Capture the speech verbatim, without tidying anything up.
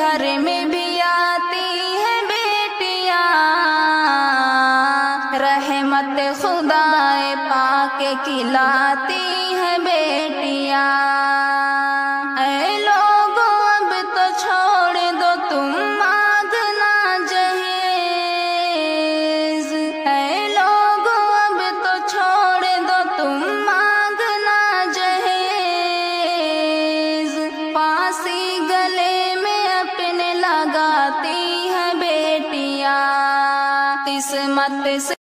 گھر میں بھی آتی ہے بیٹیاں، رحمت خدائے پاک کھلاتی ہے بیٹیاں۔ اے لوگوں اب تو چھوڑ دو تم مانگنا جہیز، اے لوگوں اب تو چھوڑ دو تم مانگنا جہیز، پھانسی گلے میں اپنے لگاتی ہے بیٹیاں، قسمت سے